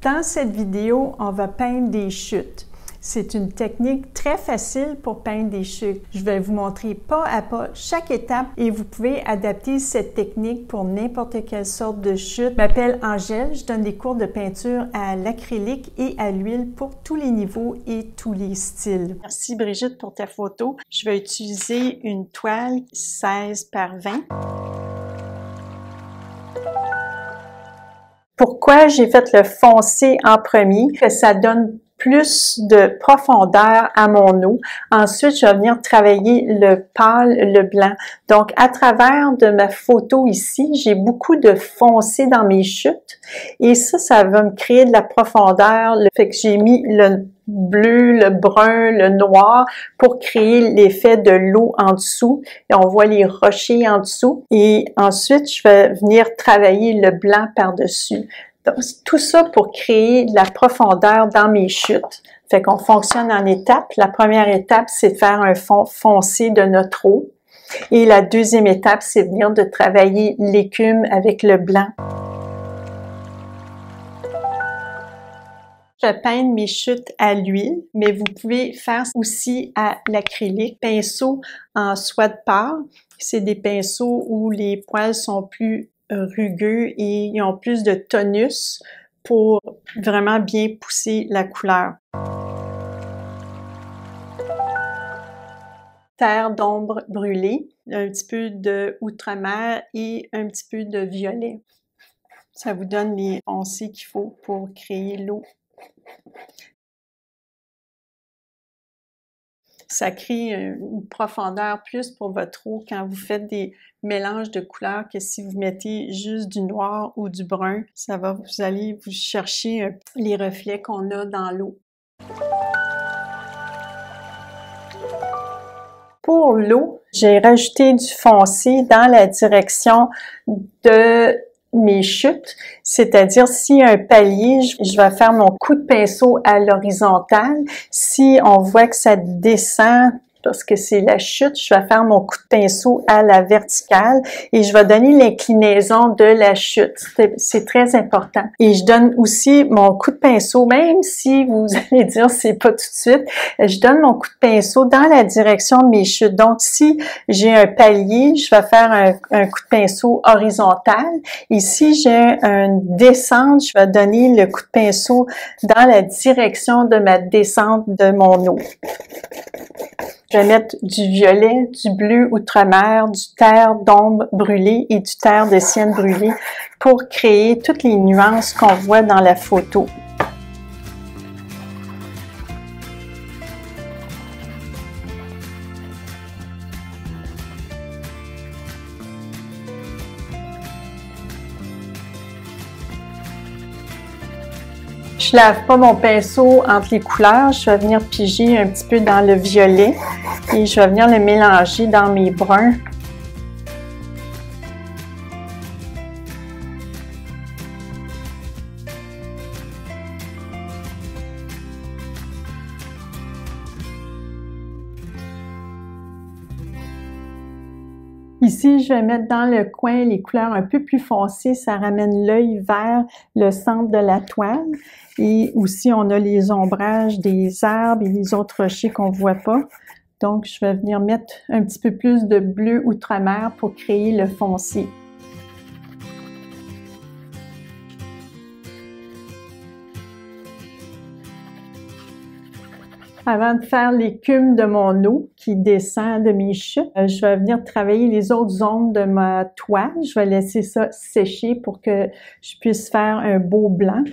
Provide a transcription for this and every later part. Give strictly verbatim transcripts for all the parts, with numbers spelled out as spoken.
Dans cette vidéo, on va peindre des chutes. C'est une technique très facile pour peindre des chutes. Je vais vous montrer pas à pas chaque étape et vous pouvez adapter cette technique pour n'importe quelle sorte de chute. Je m'appelle Angèle, je donne des cours de peinture à l'acrylique et à l'huile pour tous les niveaux et tous les styles. Merci Brigitte pour ta photo. Je vais utiliser une toile seize par vingt. Pourquoi j'ai fait le foncé en premier? Que ça donne plus de profondeur à mon eau. Ensuite, je vais venir travailler le pâle, le blanc. Donc, à travers de ma photo ici, j'ai beaucoup de foncé dans mes chutes. Et ça, ça va me créer de la profondeur. Le fait que j'ai mis le bleu, le brun, le noir pour créer l'effet de l'eau en dessous. Et on voit les rochers en dessous. Et ensuite, je vais venir travailler le blanc par-dessus. Donc, tout ça pour créer de la profondeur dans mes chutes. Fait qu'on fonctionne en étapes. La première étape, c'est de faire un fond foncé de notre eau. Et la deuxième étape, c'est venir de travailler l'écume avec le blanc. Je vais peindre mes chutes à l'huile, mais vous pouvez faire aussi à l'acrylique. Pinceau en soie de porc, c'est des pinceaux où les poils sont plus rugueux et ils ont plus de tonus pour vraiment bien pousser la couleur. Terre d'ombre brûlée, un petit peu de outremer et un petit peu de violet. Ça vous donne les foncés qu'il faut pour créer l'eau. Ça crée une profondeur plus pour votre eau quand vous faites des mélanges de couleurs que si vous mettez juste du noir ou du brun, ça va, vous allez vous chercher les reflets qu'on a dans l'eau. Pour l'eau, j'ai rajouté du foncé dans la direction de mes chutes, c'est-à-dire s'il y a un palier, je vais faire mon coup de pinceau à l'horizontale. Si on voit que ça descend, parce que c'est la chute, je vais faire mon coup de pinceau à la verticale et je vais donner l'inclinaison de la chute. C'est très important. Et je donne aussi mon coup de pinceau, même si vous allez dire c'est pas tout de suite, je donne mon coup de pinceau dans la direction de mes chutes. Donc, si j'ai un palier, je vais faire un, un coup de pinceau horizontal. Et si j'ai une descente, je vais donner le coup de pinceau dans la direction de ma descente de mon eau. Je vais mettre du violet, du bleu outremer, du terre d'ombre brûlée et du terre de sienne brûlée pour créer toutes les nuances qu'on voit dans la photo. Je lave pas mon pinceau entre les couleurs, je vais venir piger un petit peu dans le violet et je vais venir le mélanger dans mes bruns. Ici, je vais mettre dans le coin les couleurs un peu plus foncées, ça ramène l'œil vers le centre de la toile. Et aussi, on a les ombrages des arbres et les autres rochers qu'on ne voit pas. Donc, je vais venir mettre un petit peu plus de bleu outremer pour créer le foncé. Avant de faire l'écume de mon eau qui descend de mes chutes, je vais venir travailler les autres zones de ma toile. Je vais laisser ça sécher pour que je puisse faire un beau blanc.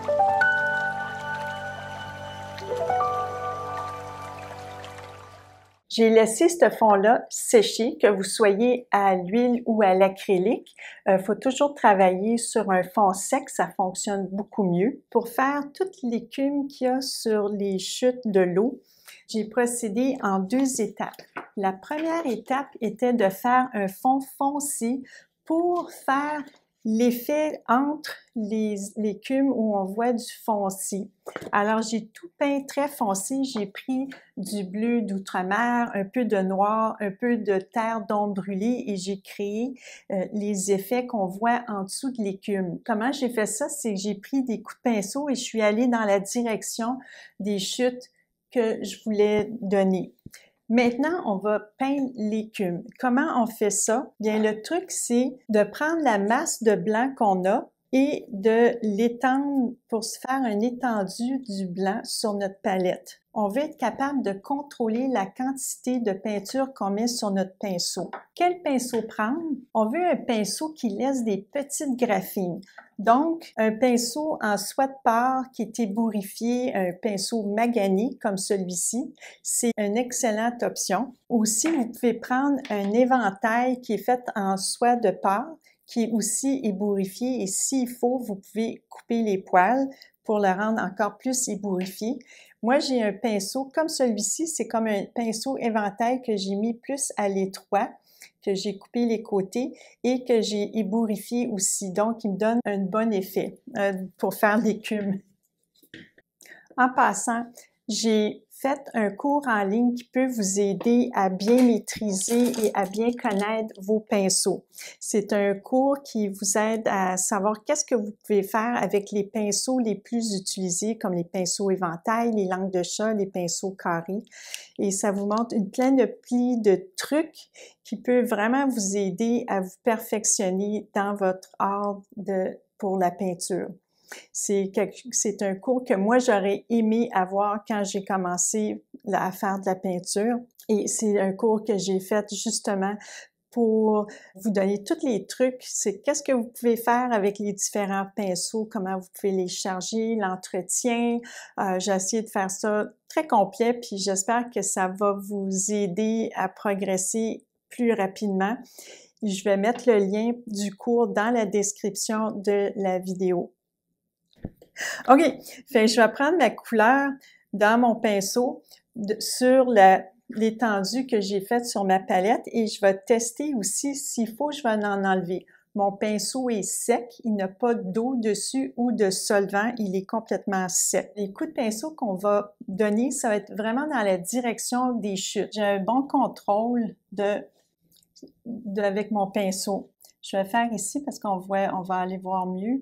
J'ai laissé ce fond-là sécher, que vous soyez à l'huile ou à l'acrylique. Il euh, faut toujours travailler sur un fond sec, ça fonctionne beaucoup mieux. Pour faire toute l'écume qu'il y a sur les chutes de l'eau, j'ai procédé en deux étapes. La première étape était de faire un fond foncé pour faire l'effet entre les l'écume où on voit du foncé. Alors, j'ai tout peint très foncé. J'ai pris du bleu d'outre-mer, un peu de noir, un peu de terre d'ombre brûlée et j'ai créé euh, les effets qu'on voit en dessous de l'écume. Comment j'ai fait ça? C'est que j'ai pris des coups de pinceau et je suis allée dans la direction des chutes que je voulais donner. Maintenant, on va peindre l'écume. Comment on fait ça? Bien, le truc, c'est de prendre la masse de blanc qu'on a et de l'étendre pour se faire un étendu du blanc sur notre palette. On veut être capable de contrôler la quantité de peinture qu'on met sur notre pinceau. Quel pinceau prendre? On veut un pinceau qui laisse des petites graphines. Donc, un pinceau en soie de porc qui est ébourifié, un pinceau magané comme celui-ci, c'est une excellente option. Aussi, vous pouvez prendre un éventail qui est fait en soie de porc, qui est aussi ébourifié et s'il faut, vous pouvez couper les poils pour le rendre encore plus ébourifié. Moi, j'ai un pinceau comme celui-ci, c'est comme un pinceau éventail que j'ai mis plus à l'étroit, que j'ai coupé les côtés et que j'ai ébourifié aussi. Donc, il me donne un bon effet euh, pour faire l'écume. En passant, j'ai fait un cours en ligne qui peut vous aider à bien maîtriser et à bien connaître vos pinceaux. C'est un cours qui vous aide à savoir qu'est-ce que vous pouvez faire avec les pinceaux les plus utilisés, comme les pinceaux éventail, les langues de chat, les pinceaux carrés. Et ça vous montre une panoplie de trucs qui peut vraiment vous aider à vous perfectionner dans votre art de, pour la peinture. C'est c'est un cours que moi, j'aurais aimé avoir quand j'ai commencé à faire de la peinture. Et c'est un cours que j'ai fait justement pour vous donner tous les trucs. C'est qu'est-ce que vous pouvez faire avec les différents pinceaux, comment vous pouvez les charger, l'entretien. Euh, j'ai essayé de faire ça très complet, puis j'espère que ça va vous aider à progresser plus rapidement. Je vais mettre le lien du cours dans la description de la vidéo. OK, fait, je vais prendre ma couleur dans mon pinceau de, sur l'étendue que j'ai faite sur ma palette et je vais tester aussi s'il faut, je vais en enlever. Mon pinceau est sec, il n'a pas d'eau dessus ou de solvant, il est complètement sec. Les coups de pinceau qu'on va donner, ça va être vraiment dans la direction des chutes. J'ai un bon contrôle de, de avec mon pinceau. Je vais faire ici parce qu'on voit, on va aller voir mieux.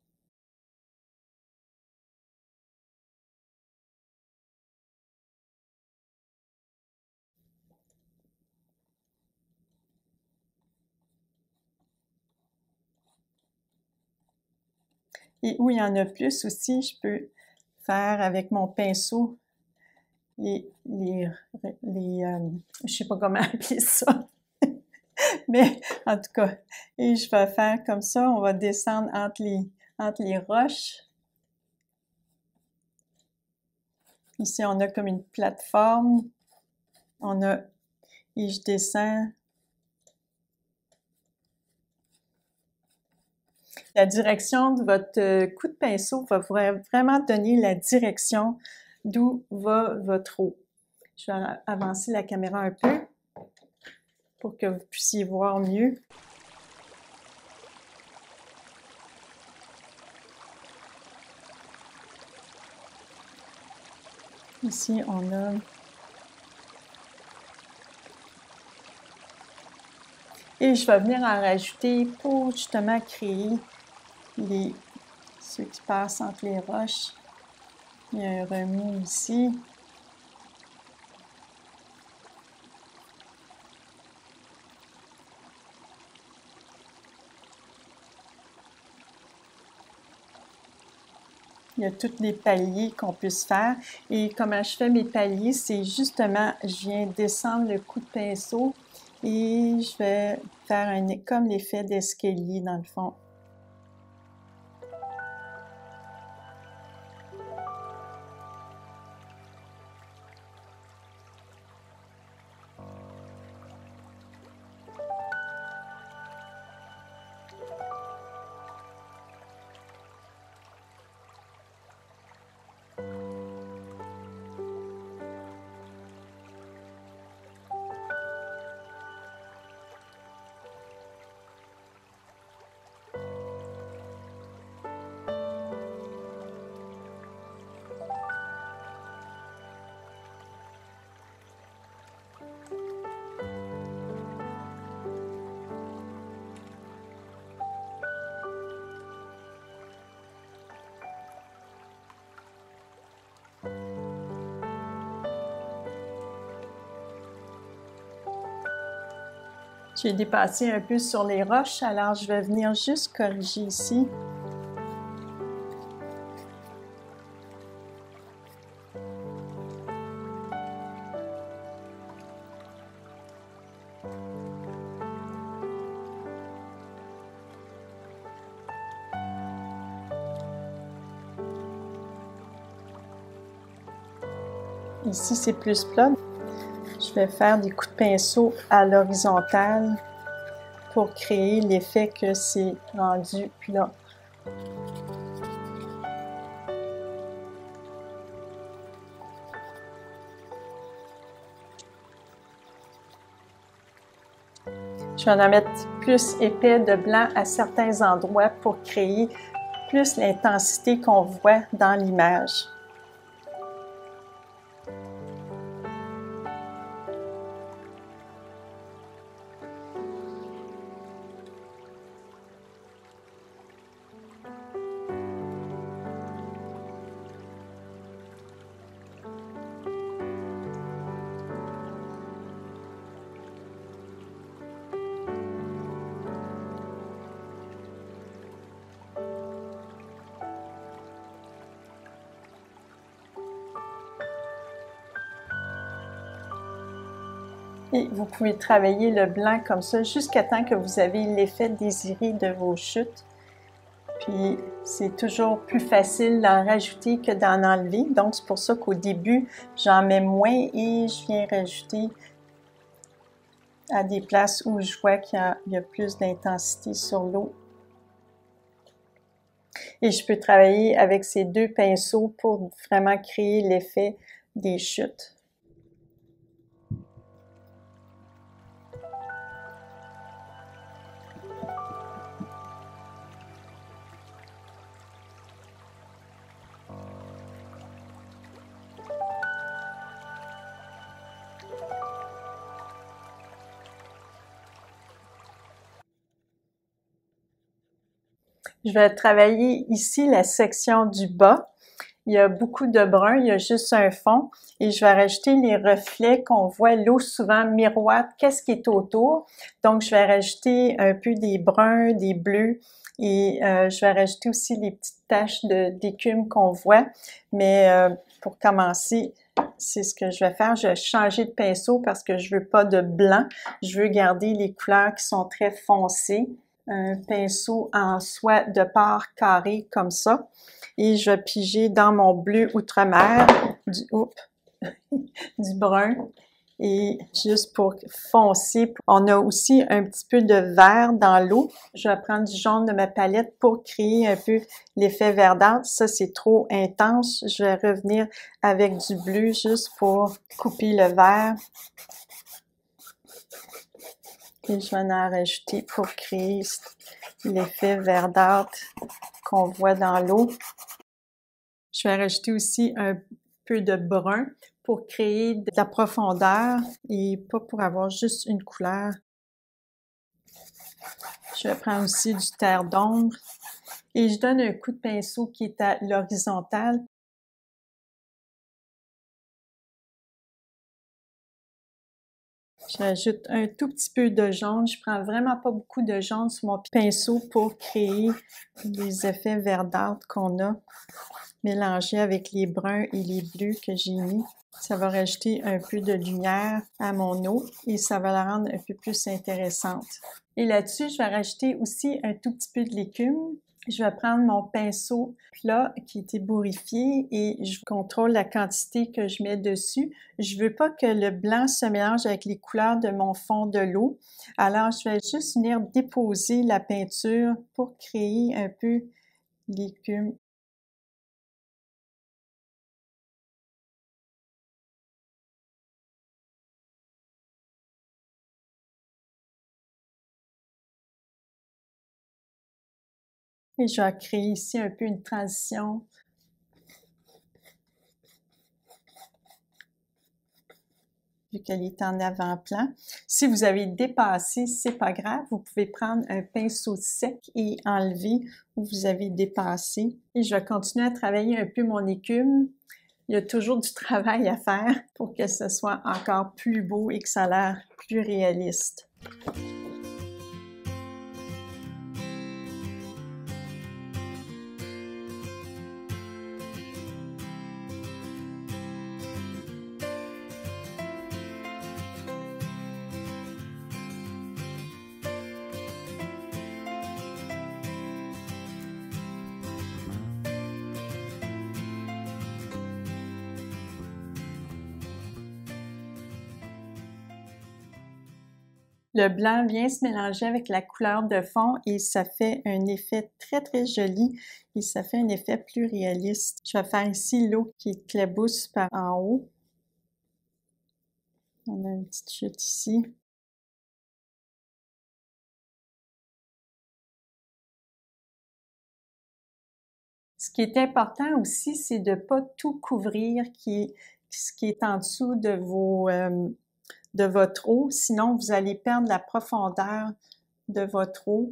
Et où il y en a plus aussi, je peux faire avec mon pinceau les, les, les euh, je sais pas comment appeler ça, mais en tout cas, et je vais faire comme ça, on va descendre entre les, entre les roches. Ici, on a comme une plateforme, on a, et je descends. La direction de votre coup de pinceau va vraiment donner la direction d'où va votre eau. Je vais avancer la caméra un peu pour que vous puissiez voir mieux. Ici, on a et je vais venir en rajouter pour justement créer les ceux qui passent entre les roches. Il y a un remous ici. Il y a tous les paliers qu'on puisse faire. Et comment je fais mes paliers, c'est justement, je viens descendre le coup de pinceau et je vais faire un, comme l'effet d'escalier dans le fond. J'ai dépassé un peu sur les roches, alors je vais venir juste corriger ici. Ici, c'est plus plat. Je vais faire des coups de pinceau à l'horizontale pour créer l'effet que c'est rendu plat. Je vais en mettre plus épais de blanc à certains endroits pour créer plus l'intensité qu'on voit dans l'image. Et vous pouvez travailler le blanc comme ça jusqu'à temps que vous avez l'effet désiré de vos chutes. Puis c'est toujours plus facile d'en rajouter que d'en enlever. Donc c'est pour ça qu'au début, j'en mets moins et je viens rajouter à des places où je vois qu'il y, y a plus d'intensité sur l'eau. Et je peux travailler avec ces deux pinceaux pour vraiment créer l'effet des chutes. Je vais travailler ici la section du bas. Il y a beaucoup de brun, il y a juste un fond. Et je vais rajouter les reflets qu'on voit. L'eau souvent miroite qu'est-ce qui est autour. Donc, je vais rajouter un peu des bruns, des bleus. Et euh, je vais rajouter aussi les petites taches d'écume qu'on voit. Mais euh, pour commencer, c'est ce que je vais faire. Je vais changer de pinceau parce que je veux pas de blanc. Je veux garder les couleurs qui sont très foncées. Un pinceau en soie de part carré comme ça. Et je vais piger dans mon bleu outre-mer du, oups, du brun. Et juste pour foncer, on a aussi un petit peu de vert dans l'eau. Je vais prendre du jaune de ma palette pour créer un peu l'effet verdâtre. Ça, c'est trop intense. Je vais revenir avec du bleu juste pour couper le vert. Et je vais en rajouter pour créer l'effet verdâtre qu'on voit dans l'eau. Je vais rajouter aussi un peu de brun pour créer de la profondeur et pas pour avoir juste une couleur. Je vais prendre aussi du terre d'ombre et je donne un coup de pinceau qui est à l'horizontale. J'ajoute un tout petit peu de jaune. Je prends vraiment pas beaucoup de jaune sur mon pinceau pour créer les effets verdâtres qu'on a mélangés avec les bruns et les bleus que j'ai mis. Ça va rajouter un peu de lumière à mon eau et ça va la rendre un peu plus intéressante. Et là-dessus, je vais rajouter aussi un tout petit peu de l'écume. Je vais prendre mon pinceau plat qui est ébourifié et je contrôle la quantité que je mets dessus. Je veux pas que le blanc se mélange avec les couleurs de mon fond de l'eau. Alors, je vais juste venir déposer la peinture pour créer un peu l'écume. Et je vais créer ici un peu une transition. Vu qu'elle est en avant-plan. Si vous avez dépassé, c'est pas grave. Vous pouvez prendre un pinceau sec et enlever où vous avez dépassé. Et je vais continuer à travailler un peu mon écume. Il y a toujours du travail à faire pour que ce soit encore plus beau et que ça a l'air plus réaliste. Le blanc vient se mélanger avec la couleur de fond et ça fait un effet très très joli et ça fait un effet plus réaliste. Je vais faire ici l'eau qui éclabousse par en haut. On a une petite chute ici. Ce qui est important aussi, c'est de ne pas tout couvrir qui, ce qui est en dessous de vos... Euh, de votre eau, sinon vous allez perdre la profondeur de votre eau.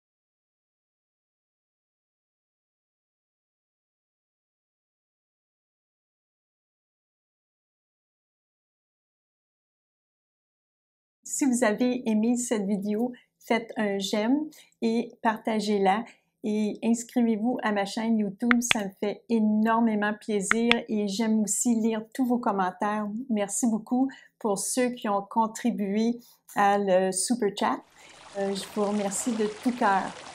Si vous avez aimé cette vidéo, faites un j'aime et partagez-la et inscrivez-vous à ma chaîne YouTube, ça me fait énormément plaisir et j'aime aussi lire tous vos commentaires. Merci beaucoup pour ceux qui ont contribué à le Super Chat. Euh, je vous remercie de tout cœur.